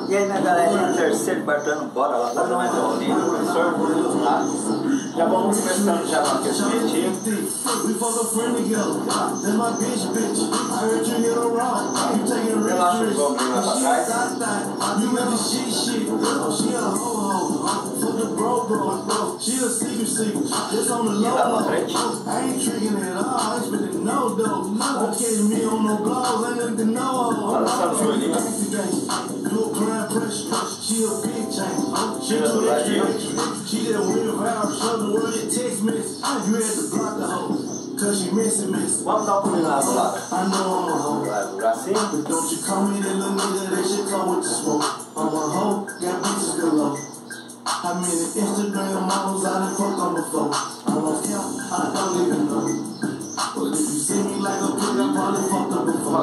E aí, minha galerinha, terceiro, quarto ano, bora lá fazer mais uma aulinha, professor? Tá? Já vamos começando já no aquecimentinho. Relaxa os ombros lá pra trás. E lá pra frente. Balançando o joelhinho. Tira do ladinho. Vamos dar um pulinho lá do lado. Vai do bracinho. Instagram models I done fucked on before. I don't care, I don't even know. But if you see me like a pig, I probably fucked up before.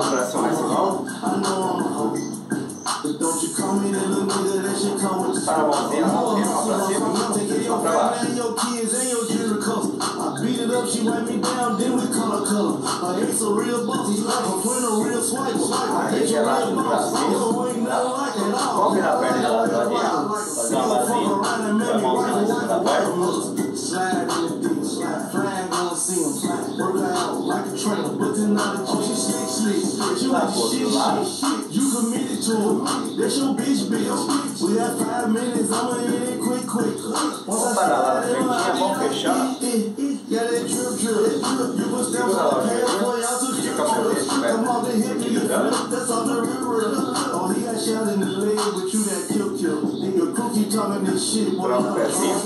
I know I'm a hoe. But don't you call me that little nigga, that shit come with the Para a mãozinha, pra cima, take care of your family and your kids and your jewelry color. I beat it up, she wipe me down, then we color. I ain't so real boss, I'm playing a real swipe. Aí relaxa o bracinho. Vamos virar a perna lá do ladinho. Fazer uma basinha. Põe a mãozinha em cima da perna. Slide in the deep, flag gonna see him, work out like a trainer, but then now the she slick, she like shit, you committed to it, that's your bitch, we have 5 minutes, I'ma hit it quick, Vamos parar lá na frentinha, vamos fechar. Yeah, that drip, you put steps on the pants, boy, y'all took your come on, they hit me, that's on the river, oh, he got shot in the leg, but you got kill, then your cookie talking this shit, boy, I know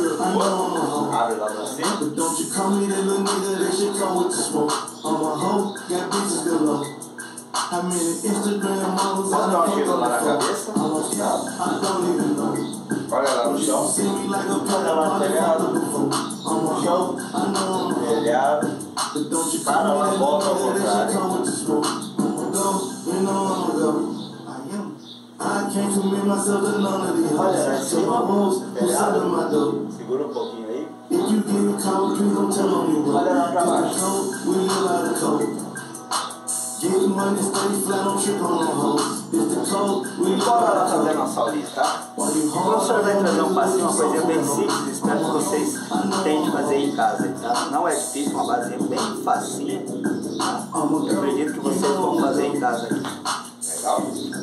I'm Abre lá pra cima. but don't you call me that little nigga, that shit come with the smoke. I'm a hoe, got bitches galore. How many Instagram models I done fucked on the phone? I don't even know. Olha lá no You chão. see me like a pig, Olha I lá no probably telhado. fucked up before. I'm a hoe, I know I'm a hoe. Telhado. But don't you Para call me lá, that volta ao little nigga, that contrário. shit come with the smoke. I'ma go, you know I'ma go. I am. I can't commit myself to none of these hoes. So my wolves, who's under my door. Segura um pouquinho aí. If you get caught, please don't tell on me, bro. Olha lá pra baixo. It's the code, we live out the code. Get money, stay flat, don't trip on them hoes. It's the code, we live Bora lá out the fazer a code. nossa aulinha, tá? While you O professor vai trazer um passinho, uma coisinha bem simples. Espero que vocês tentem fazer em casa, tá? Não é difícil, uma basinha bem facinha, tá? Eu acredito que vocês vão fazer em casa aqui. Legal?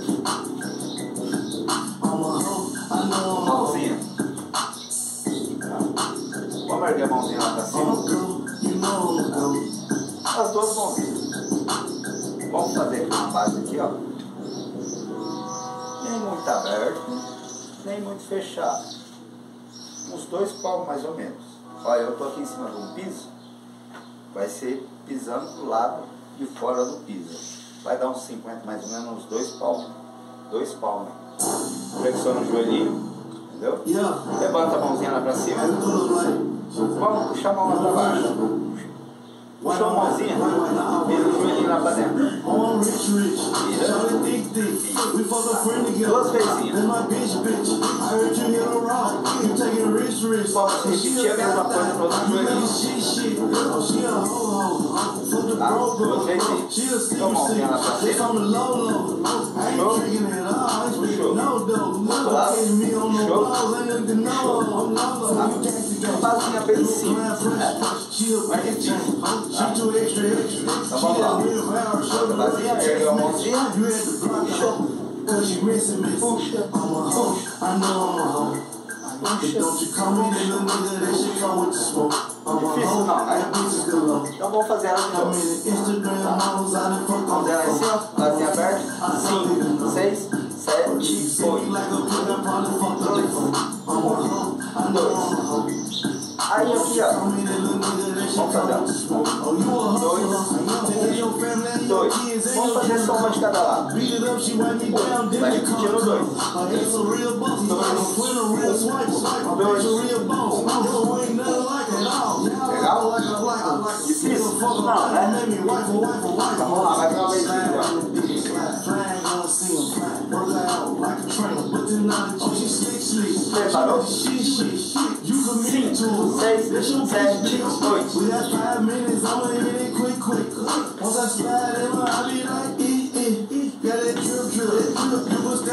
Mãozinha. Vamos erguer a mãozinha lá pra cima. As duas mãozinhas. Vamos fazer aqui uma base aqui, ó. Nem muito aberto, nem muito fechado. Uns 2 palmos mais ou menos. Olha, eu tô aqui em cima de um piso. Vai ser pisando pro lado de fora do piso. Vai dar uns 50 mais ou menos, uns 2 palmos. 2 palmos. Flexiona o joelhinho. Entendeu? Levanta a mãozinha lá pra cima. Vamos puxar a mão lá pra baixo. Puxa a mãozinha, vira o joelhinho lá pra dentro. Vira. Duas vezinhas. Vamos repetir a mesma coisa no outro joelhinho. Tá? Duas vezinhas. Então, mãozinha lá pra cima. Puxou. Outro lado. Puxou. Puxou. Tá? Basinha bem simples. Vai repetir. Então vamos lá. Outra basinha, ergueu a mãozinha. Puxa. Puxa. Difícil não, né? Então vamos fazer ela de novo. Vamos ela em cima, basinha aberta. 5, 6, 7, 8. 2. Aí aqui, ó. Vamos fazer 2. Vamos fazer só uma de cada lado. Vai repetindo 2. 2. Legal? Difícil? Não, né? Então vamos lá, vai pra uma vez Preparou? 5, 6, 7, 8.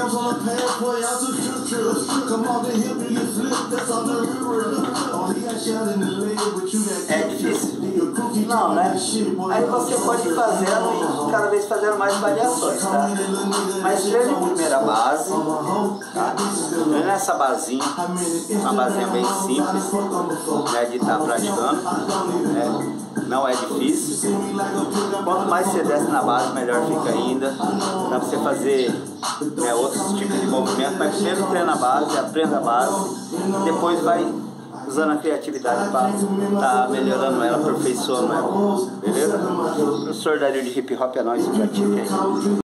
É difícil? Não, né? Aí você pode ir fazendo e cada vez fazendo mais variações, tá? Mas treine a primeira base, tá? Treine essa basinha, uma basinha bem simples, né, de estar praticando, né? Não é difícil. Quanto mais você desce na base, melhor fica ainda. Dá pra você fazer, né, outros tipos de movimento, mas primeiro treina a base, aprenda a base, depois vai usando a criatividade para estar melhorando ela, aperfeiçoando ela. Beleza? Professor Dario de Hip Hop é nóis, pratica aí.